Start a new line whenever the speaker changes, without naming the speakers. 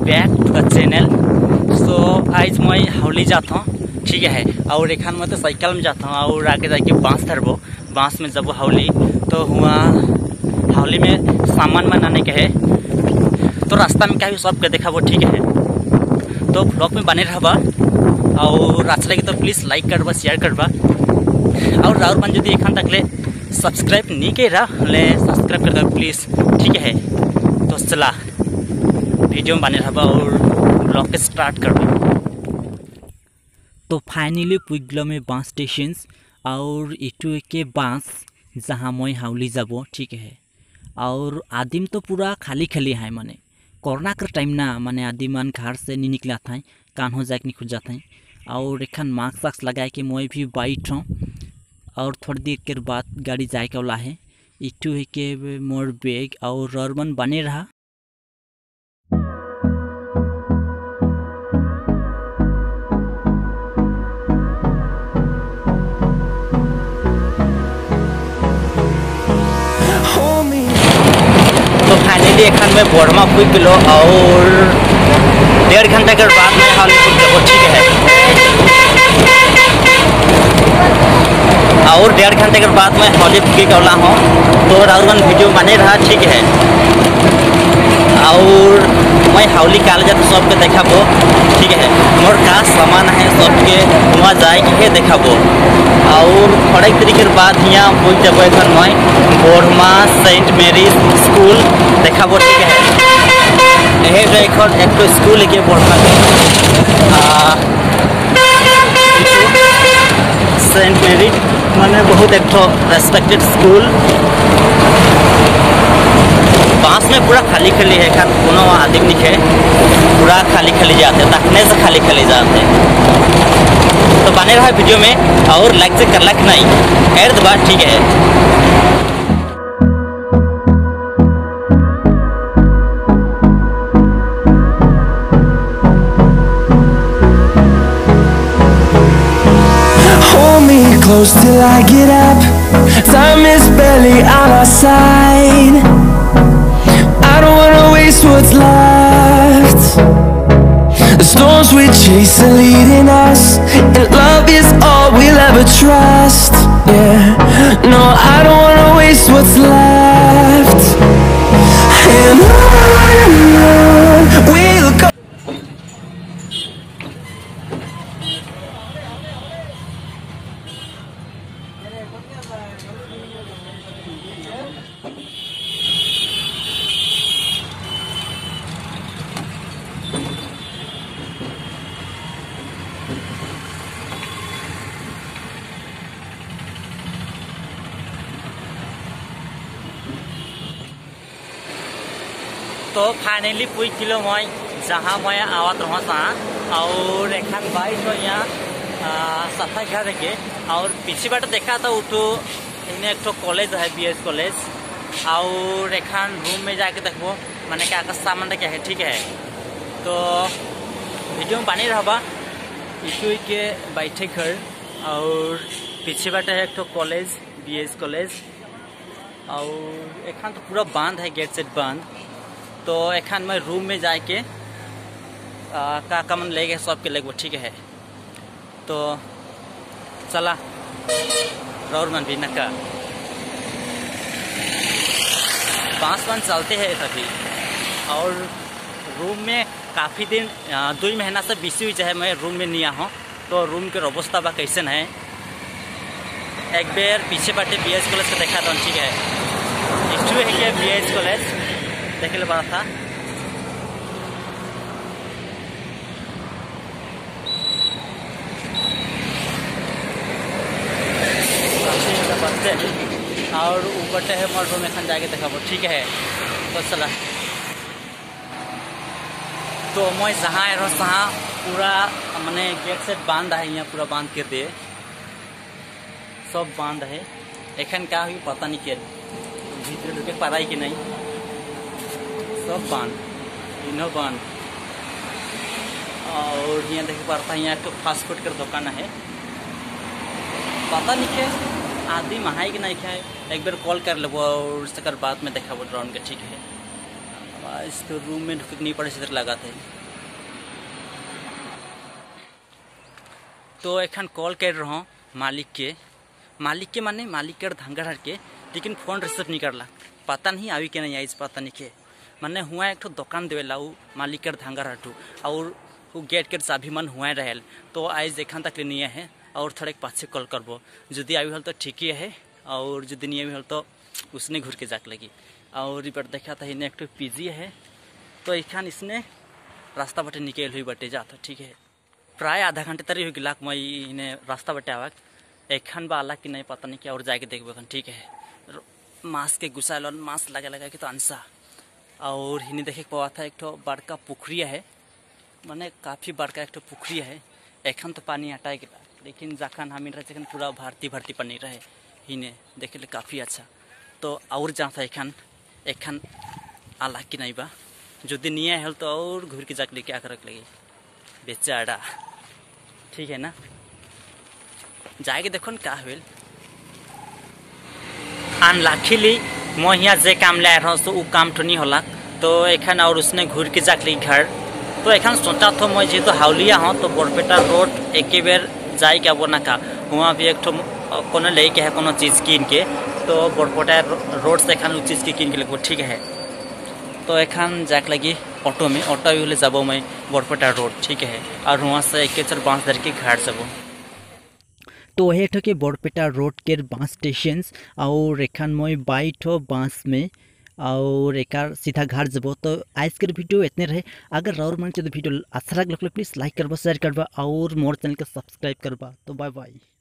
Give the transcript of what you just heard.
Back to the channel. So आज मैं हावली जाता हूँ, ठीक है। और एखान मैं तो साइकिल में जाता हूँ और आगे जाके बांस धरबो, बांस में जब हावली तो हुआ हावली में सामान बनाने के है। तो रास्ता में क्या सब के देखा वो, ठीक है। तो ब्लॉग में बने रहबा और अच्छा लगे तो प्लीज़ लाइक करबा, शेयर करबा और राउर बन यदि एखान तक ले सब्सक्राइब नहीं करा सब्सक्राइब कर दो प्लीज़, ठीक है। तो चला वीडियो में बने रहबा और ब्लॉग के स्टार्ट करबा। तो फाइनली पुगल में बांस स्टेशन और इटू के बांस जहाँ मैं हावली जाबो, ठीक है। और आदिम तो पूरा खाली खाली है, माने कोरोना का टाइम ना, माने आदि मन घर से नहीं निकला था, कान हो जाए नहीं खुद जाता है। और एखन मास्क वास्क लगाए के मैं भी बैठ हूँ और थोड़ी देर के बाद गाड़ी जाए के वाला है। इटू है के मोर बैग और रॉर्मन बने रहा। तो फाइनली एखन में बोरमा पुग गलो और 1.5 घंटा के बाद में हावली पुग जाबो, ठीक है। और 1.5 घंटे के बाद मैं हावली पुगे वाला हूँ। तो राउरवन वीडियो बने रहा, ठीक है। और मैं हावली काल जाते सबके देखाबो, ठीक है। मोर का सामान है सबके वहाँ जाए के देखाबो और थोड़े तरीके बाद यहाँ पुग जाबो। एखन मैं बोरमा सेंट मेरीज स्कूल देखाबो, ठीक है। यही एक तो स्कूल है बोरमा सेंट मेरी, माने बहुत एक तो रेस्पेक्टेड स्कूल। बांस में पूरा खाली खाली है, खान कोनो आदमी नहीं है, पूरा खाली खाली जाते हैं, तकने से खाली खाली जाते हैं। तो बने रहा वीडियो में और लाइक से कर लक नहीं एर दबा, ठीक है।
Close till I get up. Time is barely on our side. I don't wanna waste what's left. The storms we chase are leading us, and love is all we'll ever trust. Yeah, no, I don't wanna waste what's left. And on we'll go.
तो finally पुग गलो मैं जहाँ मैं आवत रहा और एखान बाइक तो यहाँ सफा घर के और पीछे बाट देखा तो उठो इन्हें एक तो कॉलेज है, BS कॉलेज। और एखान रूम में जाके देखो मैंने क्या का सामान रखा है, ठीक है। तो वीडियो में बने रहबा इटू के बैठे घर और पीछे बाट है एक तो कॉलेज, BS कॉलेज। और एखान तो पूरा बंद है, गेट सेट बंद। तो एखान मैं रूम में जाके का मन ले गए सबके ले, ठीक है। तो चला और मन भी नका बांस वांस चलते हैं तभी। और रूम में काफ़ी दिन 2 महीना से बीसी हुई है मैं रूम में नहीं आ हूँ। तो रूम के अवस्था बा कैसन है, एक बार पीछे बाटे BS कॉलेज का देखा था, ठीक है। एक्चुअली है क्या BS कॉलेज देखे बड़ा था। और ऊपर है मोर रूम एखन जाके देखा, ठीक है। तो चला तो मैं जहाँ तहाँ पूरा मैंने गेट सेट बांध है, यहाँ पूरा बांध कर दिए, सब बांध है। एखन क्या हुई पता नहीं, क्या भीतर ढुके पारा कि नहीं, सब बांध, इनो बांध। और यहाँ देख पा रहा था यहाँ एक तो फास्ट फूड का दुकान है, पता नहीं क्या आदमी महाई कि नहीं खाए। एक बार कॉल कर लो और उसके बाद में देखा ड्रोन के, ठीक है। आज तो रूम में नहीं पड़े से लगा थे। तो एखन कॉल कर रहा हूँ मालिक के माने मालिक के धंगर के, लेकिन फोन रिसीव नहीं करला। पता नहीं आवी के नहीं आई, पता नहीं के माने हुआ एक दुकान देवेला उ मालिक के धंगर हटू, और वो गेट के चाबी मन हुआ रहल। तो आज एखन तक नहीं है, और थोड़े पाछे कॉल करबो। जदि आवी हल तो ठीक ही है, और जदि नहीं आवी हल तो उसने घूर के जाक लगी। और इबर देखा था इन्हें एक पीजी है, तो एखन इसने रास्ता बटे निकल हुई बटे जाता। ठीक है, प्राय आधा घंटे तरी हो गया मैं इन्हें रास्ता बटे आवा। एखन बा कि नहीं पता नहीं क्या, और जाके देखबो। ठीक है, मास्क के घुसाल मास्क लगा के तो अंसा। और इन्हें देखे पावा था एक तो बड़का पुखरी है, माने काफ़ी बड़का एक तो पुखरी है। एखन तो पानी हटा गया, लेकिन जखन हम रहे पूरा भर्ती पानी रहे, इन्हें देखे काफ़ी अच्छा। तो और जहाँ था एखन आला कि नहीं बा, जदि नहीं आए तो और घूर के जाके क्या करक लगी बेचारा। ठीक है ना, जाके देखो क्या हुई। अनलाखिली मैं यहाँ जे काम ले रहा तो वो काम तो नहीं होला। तो एखन और उसने घूर के जाक ली घर। तो एखन सोचा तो मैं जी तो हावलिया हाँ, तो बरपेटा रोड एक बेर जाए क्या बोना का, वहाँ भी एक कोनो ले के है कोनो चीज़ कीन के। तो बरपेटा रोड से एखन चीज़ की कीन के लगभग। ठीक है, तो एखन जाक लगी ऑटो में, ऑटो भी जब मैं बरपेटा रोड। ठीक है, और वहाँ से एक चर बाँस धर के घर जब। तो वही के बरपेटा रोड के बाँस स्टेशन, और एखन मैं बाइठो बाँस में, और एक सीधा घर जब। तो आज के वीडियो इतने रहे। अगर और मन वीडियो अच्छा लगे प्लीज़ लाइक करवा, शेयर करवा, और मोर चैनल के सब्सक्राइब करवा। तो बाय बाय।